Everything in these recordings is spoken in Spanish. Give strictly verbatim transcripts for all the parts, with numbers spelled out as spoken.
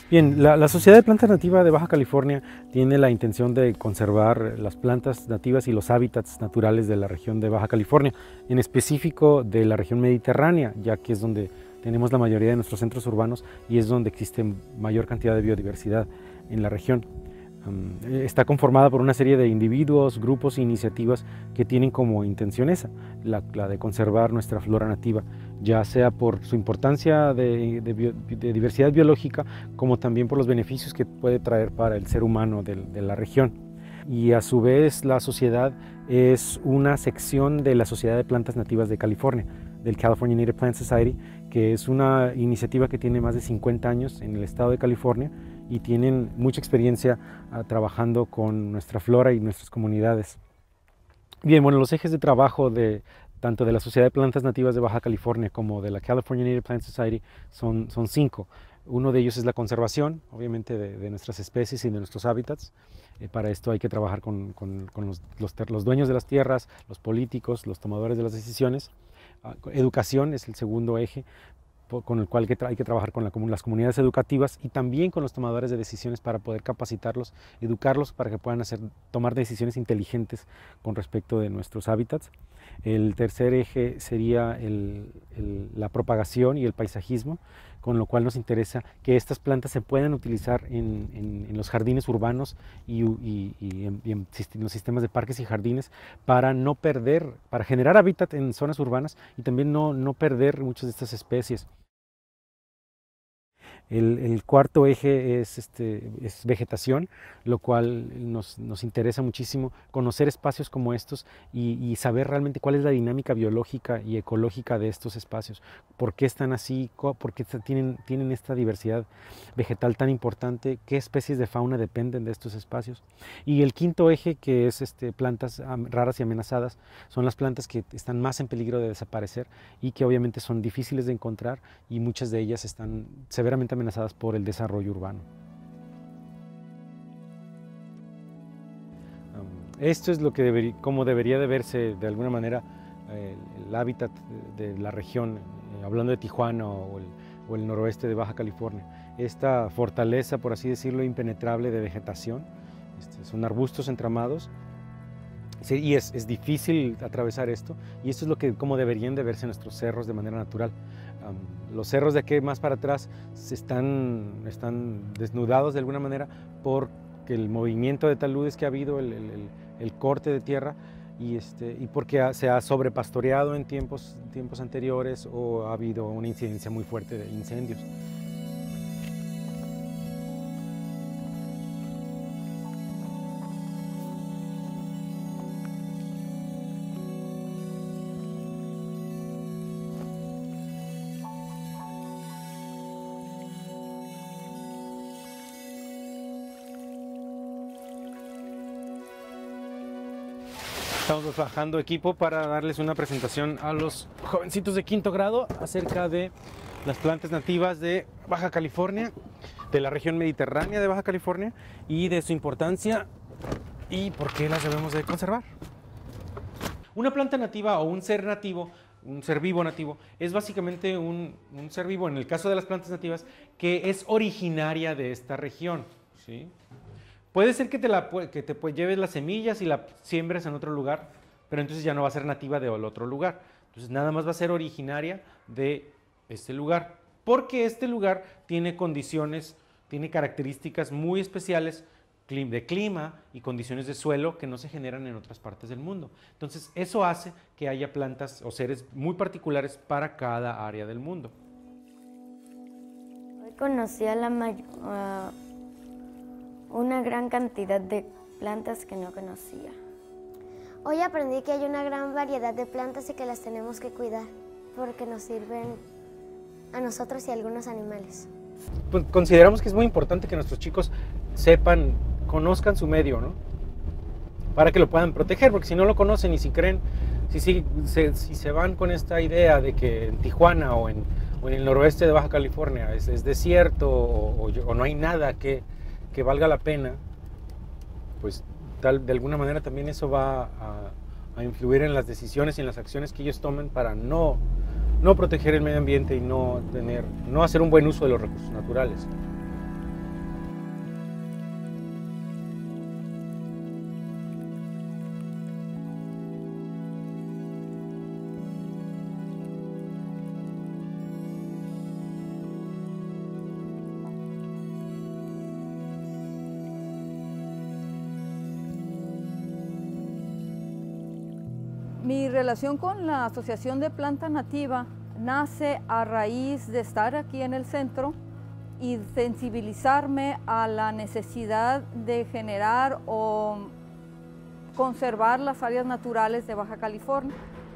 Bien, la, la Sociedad de Plantas Nativas de Baja California tiene la intención de conservar las plantas nativas y los hábitats naturales de la región de Baja California, en específico de la región mediterránea, ya que es donde tenemos la mayoría de nuestros centros urbanos y es donde existe mayor cantidad de biodiversidad en la región. Um, está conformada por una serie de individuos, grupos e iniciativas que tienen como intención esa, la, la de conservar nuestra flora nativa, ya sea por su importancia de, de, bio, de diversidad biológica, como también por los beneficios que puede traer para el ser humano de, de la región. Y a su vez la sociedad es una sección de la Sociedad de Plantas Nativas de California, del California Native Plant Society, que es una iniciativa que tiene más de cincuenta años en el estado de California y tienen mucha experiencia uh, trabajando con nuestra flora y nuestras comunidades. Bien, bueno, los ejes de trabajo de tanto de la Sociedad de Plantas Nativas de Baja California como de la California Native Plant Society son, son cinco. Uno de ellos es la conservación, obviamente, de, de nuestras especies y de nuestros hábitats. Eh, para esto hay que trabajar con, con, con los, los, los dueños de las tierras, los políticos, los tomadores de las decisiones. Uh, educación es el segundo eje, con el cual hay que trabajar con la, las comunidades educativas y también con los tomadores de decisiones para poder capacitarlos, educarlos para que puedan hacer, tomar decisiones inteligentes con respecto de nuestros hábitats. El tercer eje sería el, el, la propagación y el paisajismo, con lo cual nos interesa que estas plantas se puedan utilizar en, en, en los jardines urbanos y, y, y, en, y en los sistemas de parques y jardines para no perder, para generar hábitat en zonas urbanas y también no, no perder muchas de estas especies. El, el cuarto eje es, este, es vegetación, lo cual nos, nos interesa muchísimo conocer espacios como estos y, y saber realmente cuál es la dinámica biológica y ecológica de estos espacios, por qué están así, por qué tienen, tienen esta diversidad vegetal tan importante, qué especies de fauna dependen de estos espacios. Y el quinto eje, que es este, plantas raras y amenazadas, son las plantas que están más en peligro de desaparecer y que obviamente son difíciles de encontrar y muchas de ellas están severamente amenazadas por el desarrollo urbano. Um, esto es lo que debería, como debería de verse de alguna manera eh, el hábitat de, de la región, eh, hablando de Tijuana o el, o el noroeste de Baja California. Esta fortaleza, por así decirlo, impenetrable de vegetación, este, son arbustos entramados. Sí, y es, es difícil atravesar esto, y esto es lo que, como deberían de verse nuestros cerros de manera natural. Um, los cerros de aquí más para atrás se están, están desnudados de alguna manera porque el movimiento de taludes que ha habido, el, el, el corte de tierra, y, este, y porque se ha sobrepastoreado en tiempos, tiempos anteriores o ha habido una incidencia muy fuerte de incendios. Estamos trabajando equipo para darles una presentación a los jovencitos de quinto grado acerca de las plantas nativas de Baja California, de la región mediterránea de Baja California y de su importancia y por qué las debemos de conservar. Una planta nativa o un ser nativo, un ser vivo nativo, es básicamente un, un ser vivo, en el caso de las plantas nativas, que es originaria de esta región, ¿sí? Puede ser que te, la, que te pues, lleves las semillas y la siembres en otro lugar, pero entonces ya no va a ser nativa del otro lugar. Entonces nada más va a ser originaria de este lugar, porque este lugar tiene condiciones, tiene características muy especiales de clima y condiciones de suelo que no se generan en otras partes del mundo. Entonces eso hace que haya plantas o seres muy particulares para cada área del mundo. Hoy conocí a la mayor... Uh... una gran cantidad de plantas que no conocía. Hoy aprendí que hay una gran variedad de plantas y que las tenemos que cuidar porque nos sirven a nosotros y a algunos animales. Pues consideramos que es muy importante que nuestros chicos sepan, conozcan su medio, ¿no? Para que lo puedan proteger, porque si no lo conocen y si creen, si, si, se, si se van con esta idea de que en Tijuana o en, o en el noroeste de Baja California es, es desierto o, o, o no hay nada que que valga la pena, pues tal, de alguna manera también eso va a, a influir en las decisiones y en las acciones que ellos tomen para no, no proteger el medio ambiente y no, tener, no hacer un buen uso de los recursos naturales. Mi relación con la Asociación de Planta Nativa nace a raíz de estar aquí en el centro y sensibilizarme a la necesidad de generar o conservar las áreas naturales de Baja California.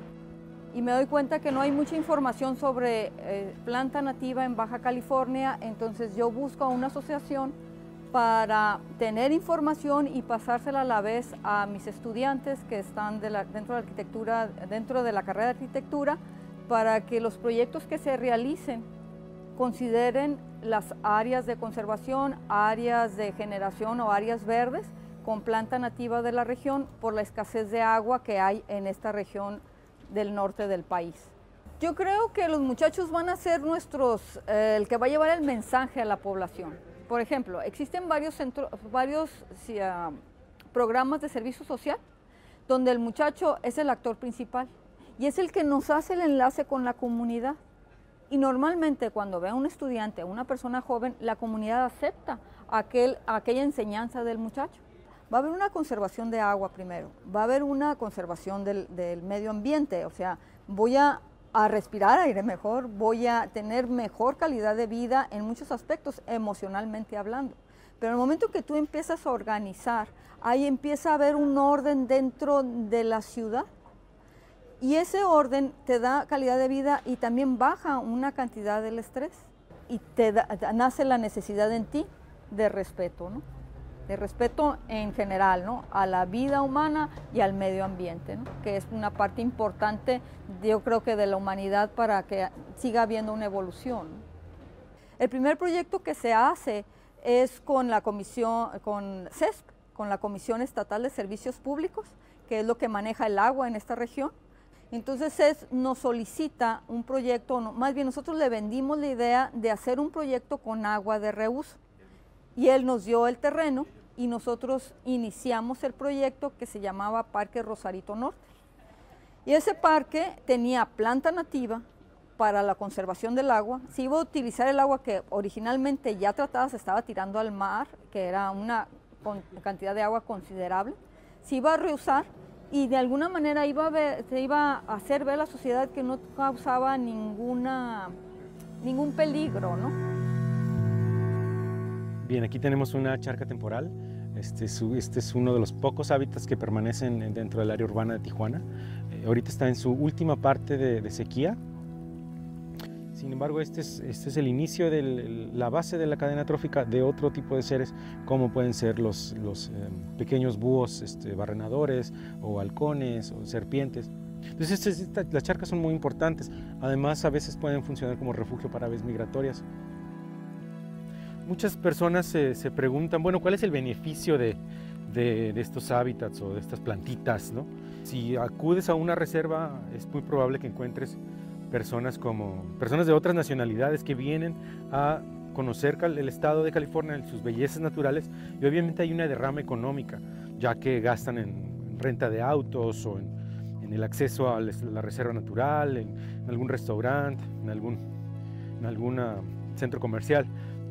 Y me doy cuenta que no hay mucha información sobre eh, planta nativa en Baja California, entonces yo busco una asociación para tener información y pasársela a la vez a mis estudiantes que están de la, dentro de la arquitectura, dentro de la carrera de arquitectura, para que los proyectos que se realicen consideren las áreas de conservación, áreas de generación o áreas verdes con planta nativa de la región por la escasez de agua que hay en esta región del norte del país. Yo creo que los muchachos van a ser nuestros, eh, el que va a llevar el mensaje a la población. Por ejemplo, existen varios, centros, varios sí, uh, programas de servicio social donde el muchacho es el actor principal y es el que nos hace el enlace con la comunidad. Y normalmente cuando ve a un estudiante, a una persona joven, la comunidad acepta aquel, aquella enseñanza del muchacho. Va a haber una conservación de agua primero, va a haber una conservación del, del medio ambiente, o sea, voy a a respirar aire mejor, voy a tener mejor calidad de vida en muchos aspectos, emocionalmente hablando. Pero en el momento que tú empiezas a organizar, ahí empieza a haber un orden dentro de la ciudad y ese orden te da calidad de vida y también baja una cantidad del estrés y te da, nace la necesidad en ti de respeto, ¿no? De respeto en general, ¿no? A la vida humana y al medio ambiente, ¿no? Que es una parte importante, yo creo que de la humanidad para que siga habiendo una evolución. El primer proyecto que se hace es con la comisión, con C E S P, con la Comisión Estatal de Servicios Públicos, que es lo que maneja el agua en esta región. Entonces C E S P nos solicita un proyecto, no, más bien nosotros le vendimos la idea de hacer un proyecto con agua de reuso. Y él nos dio el terreno y nosotros iniciamos el proyecto que se llamaba Parque Rosarito Norte. Y ese parque tenía planta nativa para la conservación del agua. Se iba a utilizar el agua que originalmente ya tratada, se estaba tirando al mar, que era una cantidad de agua considerable. Se iba a reusar y de alguna manera iba a ver, se iba a hacer ver a la sociedad que no causaba ninguna, ningún peligro, ¿no? Bien, aquí tenemos una charca temporal. Este es, este es uno de los pocos hábitats que permanecen dentro del área urbana de Tijuana. Eh, ahorita está en su última parte de, de sequía. Sin embargo, este es, este es el inicio de la base de la cadena trófica de otro tipo de seres, como pueden ser los, los eh, pequeños búhos este, barrenadores, o halcones, o serpientes. Entonces, este, esta, las charcas son muy importantes. Además, a veces pueden funcionar como refugio para aves migratorias. Muchas personas se, se preguntan, bueno, ¿cuál es el beneficio de, de, de estos hábitats o de estas plantitas, ¿no? Si acudes a una reserva, es muy probable que encuentres personas, como, personas de otras nacionalidades que vienen a conocer el estado de California, sus bellezas naturales, y obviamente hay una derrama económica, ya que gastan en renta de autos o en, en el acceso a la reserva natural, en, en algún restaurante, en algún en algún centro comercial.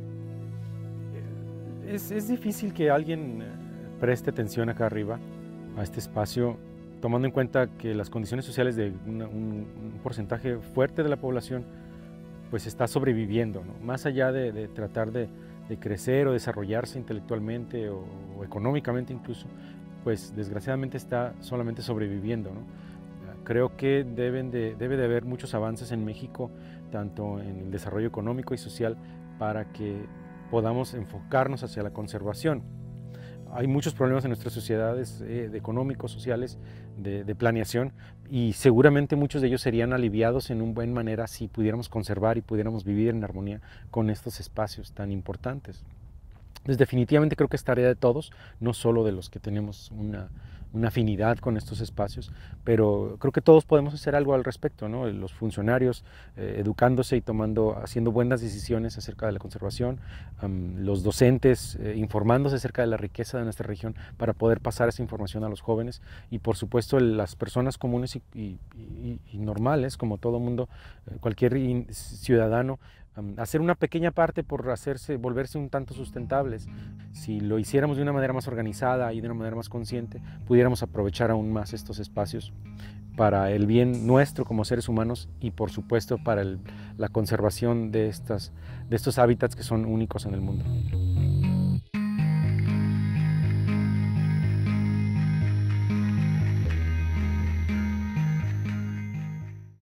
Es, es difícil que alguien preste atención acá arriba a este espacio, tomando en cuenta que las condiciones sociales de una, un, un porcentaje fuerte de la población pues está sobreviviendo, ¿no? Más allá de, de tratar de, de crecer o desarrollarse intelectualmente o, o económicamente incluso, pues desgraciadamente está solamente sobreviviendo, ¿no? Creo que deben de, debe de haber muchos avances en México, tanto en el desarrollo económico y social, para que podamos enfocarnos hacia la conservación. Hay muchos problemas en nuestras sociedades eh, de económicos, sociales, de, de planeación, y seguramente muchos de ellos serían aliviados en una buena manera si pudiéramos conservar y pudiéramos vivir en armonía con estos espacios tan importantes. Entonces, definitivamente creo que es tarea de todos, no solo de los que tenemos una, una afinidad con estos espacios, pero creo que todos podemos hacer algo al respecto, ¿no? Los funcionarios eh, educándose y tomando, haciendo buenas decisiones acerca de la conservación, um, los docentes eh, informándose acerca de la riqueza de nuestra región para poder pasar esa información a los jóvenes, y por supuesto las personas comunes y, y, y, y normales, como todo mundo, eh, cualquier ciudadano, hacer una pequeña parte por hacerse, volverse un tanto sustentables. Si lo hiciéramos de una manera más organizada y de una manera más consciente, pudiéramos aprovechar aún más estos espacios para el bien nuestro como seres humanos y por supuesto para el, la conservación de, estas, de estos hábitats que son únicos en el mundo.